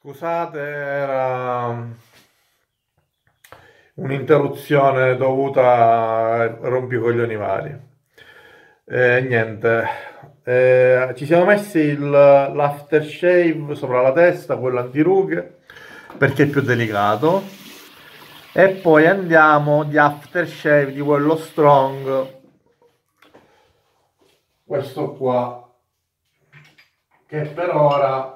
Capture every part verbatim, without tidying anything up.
Scusate, era un'interruzione dovuta a rompicoglioni vari. E niente, eh, ci siamo messi il- l'aftershave sopra la testa, quello antirughe, perché è più delicato. E poi andiamo di aftershave di quello strong, questo qua, che per ora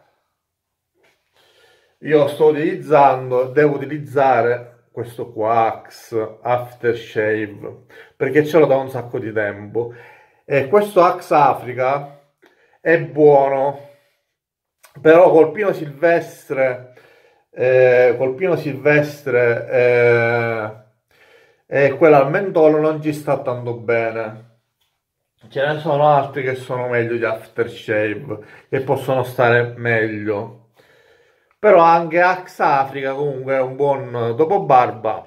io sto utilizzando, devo utilizzare questo qua Axe Aftershave perché ce l'ho da un sacco di tempo e questo Axe Africa è buono, però col pino silvestre, eh, col pino silvestre eh, e quello al mentolo non ci sta tanto bene. Ce ne sono altri che sono meglio di aftershave, che possono stare meglio. Però anche Axe Africa comunque è un buon dopo barba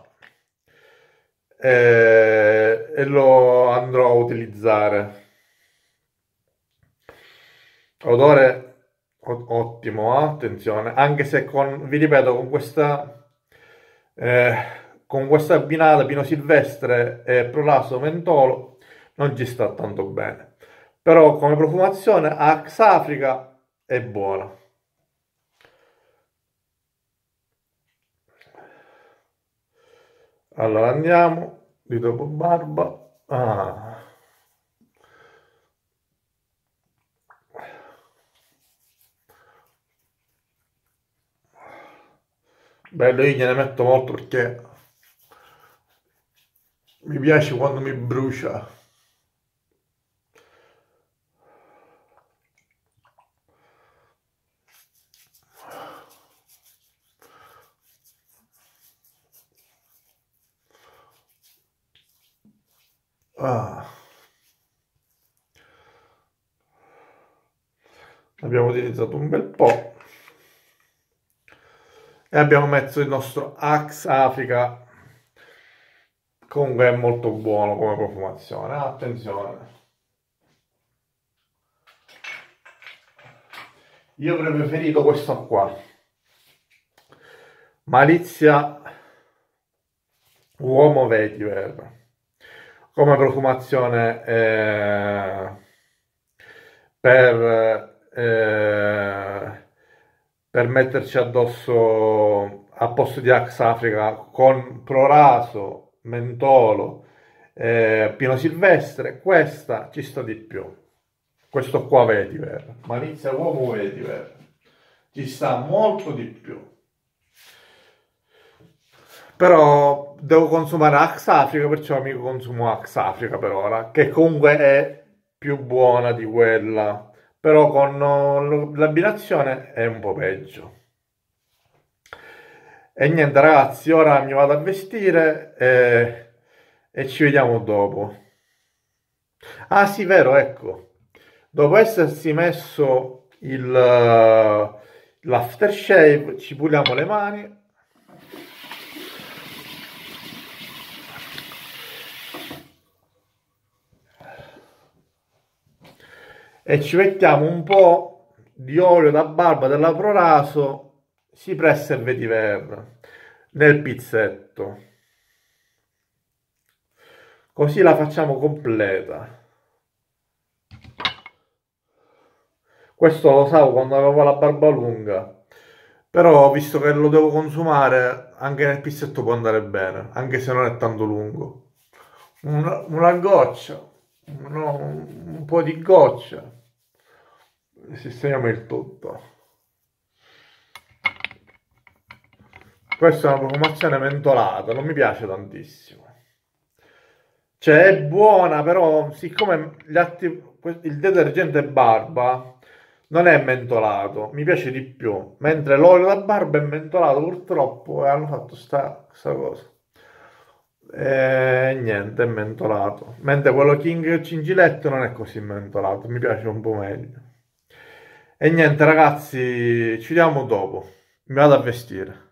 eh, e lo andrò a utilizzare. Odore o- ottimo, eh, attenzione, anche se con, vi ripeto, con questa, eh, con questa abbinata Pino Silvestre e Prolaso Mentolo non ci sta tanto bene. Però come profumazione Axe Africa è buona. Allora andiamo di dopo barba. Ah. Bello, io gliene metto molto perché mi piace quando mi brucia. Ah. Abbiamo utilizzato un bel po' e abbiamo messo il nostro Axe Africa. Comunque è molto buono come profumazione. Attenzione, io avrei preferito questo qua, Malizia Uomo Vetiver, come profumazione eh, per, eh, per metterci addosso a posto di Axe Africa con Proraso, Mentolo, eh, Pino Silvestre. Questa ci sta di più. Questo qua Vetiver, Malizia Uomo Vetiver, ci sta molto di più. Però devo consumare Axe Africa, perciò mi consumo Axe Africa per ora, che comunque è più buona di quella, però con oh, l'abbinazione è un po' peggio. E niente ragazzi, ora mi vado a vestire e, e ci vediamo dopo. Ah sì, vero, ecco. Dopo essersi messo il, l'aftershave, ci puliamo le mani. E ci mettiamo un po' di olio da barba della Proraso, si pressa il vetiver nel pizzetto, così la facciamo completa. Questo lo usavo quando avevo la barba lunga, però visto che lo devo consumare anche nel pizzetto può andare bene, anche se non è tanto lungo. Una, una goccia, no, un po' di goccia, sistemiamo il tutto. Questa è una profumazione mentolata, non mi piace tantissimo. Cioè è buona, però siccome gli altri, il detergente barba non è mentolato, mi piace di più. Mentre l'olio da barba è mentolato purtroppo e hanno fatto sta, sta cosa. E niente, è mentolato. Mentre quello King Cingiletto non è così mentolato, mi piace un po' meglio. E niente ragazzi, ci vediamo dopo. Mi vado a vestire.